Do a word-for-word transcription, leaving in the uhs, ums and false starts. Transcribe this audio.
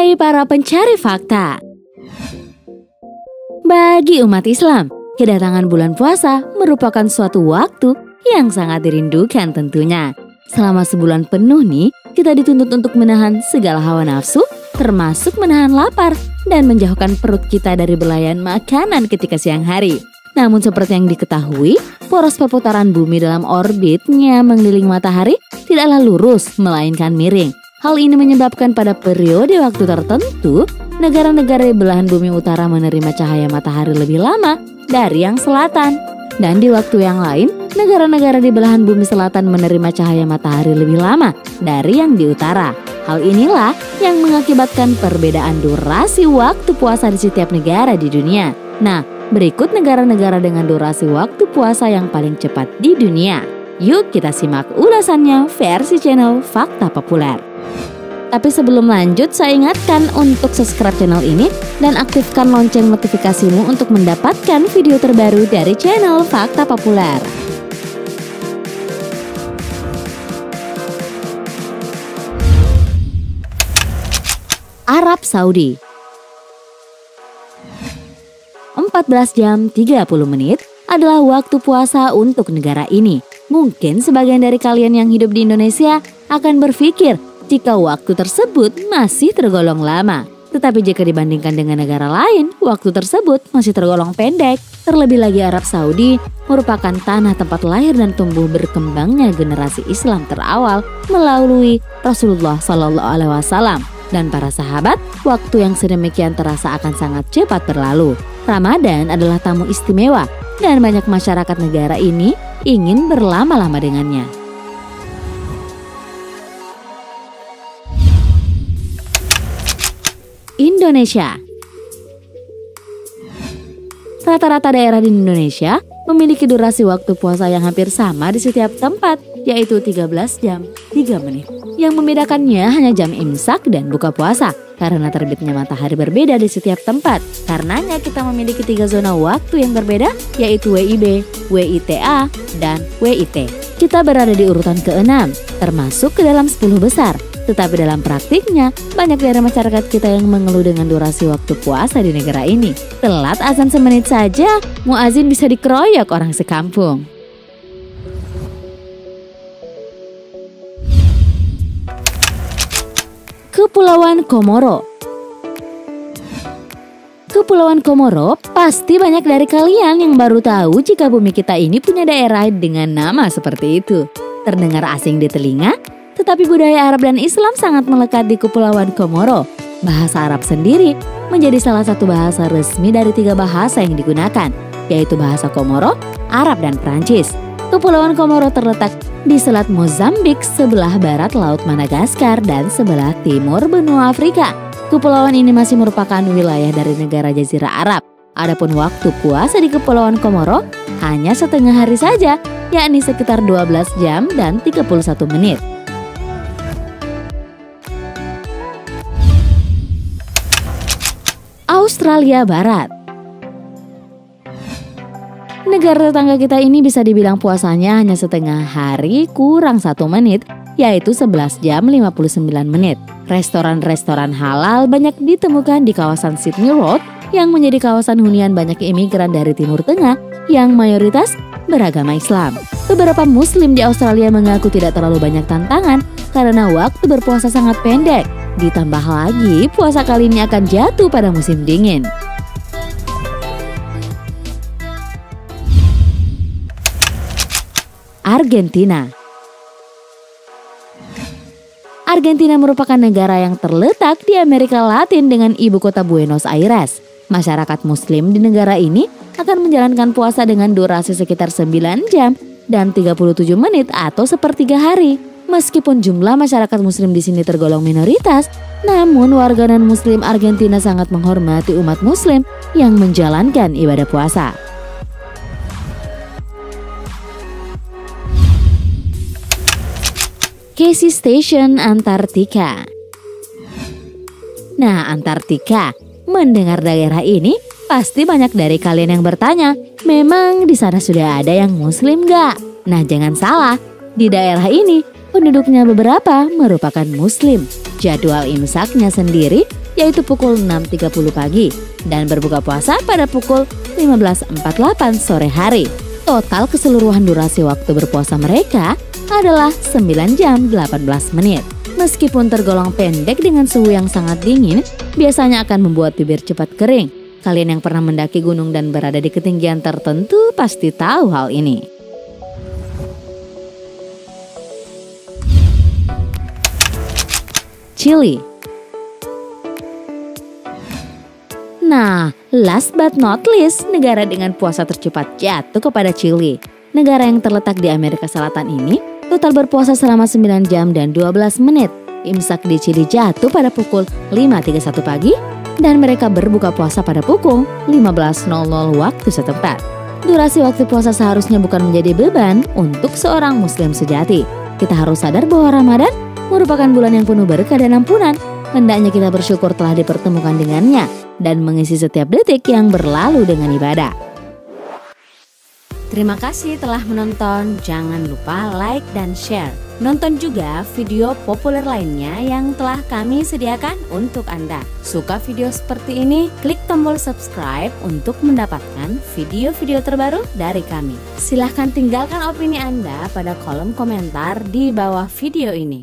Hai para pencari fakta. Bagi umat Islam, kedatangan bulan puasa merupakan suatu waktu yang sangat dirindukan tentunya. Selama sebulan penuh nih, kita dituntut untuk menahan segala hawa nafsu, termasuk menahan lapar dan menjauhkan perut kita dari belayan makanan ketika siang hari. Namun seperti yang diketahui, poros perputaran bumi dalam orbitnya mengelilingi matahari tidaklah lurus, melainkan miring. Hal ini menyebabkan pada periode waktu tertentu, negara-negara di belahan bumi utara menerima cahaya matahari lebih lama dari yang selatan. Dan di waktu yang lain, negara-negara di belahan bumi selatan menerima cahaya matahari lebih lama dari yang di utara. Hal inilah yang mengakibatkan perbedaan durasi waktu puasa di setiap negara di dunia. Nah, berikut negara-negara dengan durasi waktu puasa yang paling cepat di dunia. Yuk kita simak ulasannya versi channel Fakta Populer. Tapi sebelum lanjut, saya ingatkan untuk subscribe channel ini dan aktifkan lonceng notifikasimu untuk mendapatkan video terbaru dari channel Fakta Populer. Arab Saudi. empat belas jam tiga puluh menit adalah waktu puasa untuk negara ini. Mungkin sebagian dari kalian yang hidup di Indonesia akan berpikir jika waktu tersebut masih tergolong lama. Tetapi jika dibandingkan dengan negara lain, waktu tersebut masih tergolong pendek. Terlebih lagi Arab Saudi merupakan tanah tempat lahir dan tumbuh berkembangnya generasi Islam terawal melalui Rasulullah Shallallahu Alaihi Wasallam. Dan para sahabat, waktu yang sedemikian terasa akan sangat cepat berlalu. Ramadan adalah tamu istimewa dan banyak masyarakat negara ini ingin berlama-lama dengannya. Indonesia. Rata-rata daerah di Indonesia memiliki durasi waktu puasa yang hampir sama di setiap tempat, yaitu tiga belas jam tiga menit. Yang membedakannya hanya jam imsak dan buka puasa, karena terbitnya matahari berbeda di setiap tempat. Karenanya kita memiliki tiga zona waktu yang berbeda, yaitu W I B, W I T A, dan W I T. Kita berada di urutan keenam, termasuk ke dalam sepuluh besar. Tetapi dalam praktiknya, banyak dari masyarakat kita yang mengeluh dengan durasi waktu puasa di negara ini. Telat azan semenit saja, muazin bisa dikeroyok orang sekampung. Kepulauan Komoro. Kepulauan Komoro pasti banyak dari kalian yang baru tahu jika bumi kita ini punya daerah dengan nama seperti itu. Terdengar asing di telinga, tetapi budaya Arab dan Islam sangat melekat di Kepulauan Komoro. Bahasa Arab sendiri menjadi salah satu bahasa resmi dari tiga bahasa yang digunakan, yaitu bahasa Komoro, Arab, dan Prancis. Kepulauan Komoro terletak di selat Mozambik, sebelah barat Laut Madagaskar, dan sebelah timur benua Afrika. Kepulauan ini masih merupakan wilayah dari negara Jazirah Arab. Adapun waktu puasa di Kepulauan Komoro hanya setengah hari saja, yakni sekitar dua belas jam dan tiga puluh satu menit. Australia Barat. Negara tetangga kita ini bisa dibilang puasanya hanya setengah hari kurang satu menit, yaitu sebelas jam lima puluh sembilan menit. Restoran-restoran halal banyak ditemukan di kawasan Sydney Road yang menjadi kawasan hunian banyak imigran dari Timur Tengah yang mayoritas beragama Islam. Beberapa muslim di Australia mengaku tidak terlalu banyak tantangan karena waktu berpuasa sangat pendek. Ditambah lagi puasa kali ini akan jatuh pada musim dingin. Argentina. Argentina merupakan negara yang terletak di Amerika Latin dengan ibu kota Buenos Aires. Masyarakat muslim di negara ini akan menjalankan puasa dengan durasi sekitar sembilan jam dan tiga puluh tujuh menit atau sepertiga hari. Meskipun jumlah masyarakat muslim di sini tergolong minoritas, namun warga non-muslim Argentina sangat menghormati umat muslim yang menjalankan ibadah puasa. Casey Station, Antartika. Nah, Antartika, mendengar daerah ini pasti banyak dari kalian yang bertanya, memang di sana sudah ada yang muslim gak? Nah, jangan salah, di daerah ini penduduknya beberapa merupakan muslim. Jadwal imsaknya sendiri yaitu pukul enam tiga puluh pagi, dan berbuka puasa pada pukul lima belas empat puluh delapan sore hari. Total keseluruhan durasi waktu berpuasa mereka adalah sembilan jam delapan belas menit. Meskipun tergolong pendek dengan suhu yang sangat dingin, biasanya akan membuat bibir cepat kering. Kalian yang pernah mendaki gunung dan berada di ketinggian tertentu pasti tahu hal ini. Chili. Nah, last but not least, negara dengan puasa tercepat jatuh kepada Chili. Negara yang terletak di Amerika Selatan ini total berpuasa selama sembilan jam dan dua belas menit. Imsak di Chili jatuh pada pukul lima tiga puluh satu pagi dan mereka berbuka puasa pada pukul lima belas nol nol waktu setempat. Durasi waktu puasa seharusnya bukan menjadi beban untuk seorang muslim sejati. Kita harus sadar bahwa Ramadan merupakan bulan yang penuh berkah dan ampunan. Hendaknya kita bersyukur telah dipertemukan dengannya dan mengisi setiap detik yang berlalu dengan ibadah. Terima kasih telah menonton. Jangan lupa like dan share. Nonton juga video populer lainnya yang telah kami sediakan untuk Anda. Suka video seperti ini? Klik tombol subscribe untuk mendapatkan video-video terbaru dari kami. Silahkan tinggalkan opini Anda pada kolom komentar di bawah video ini.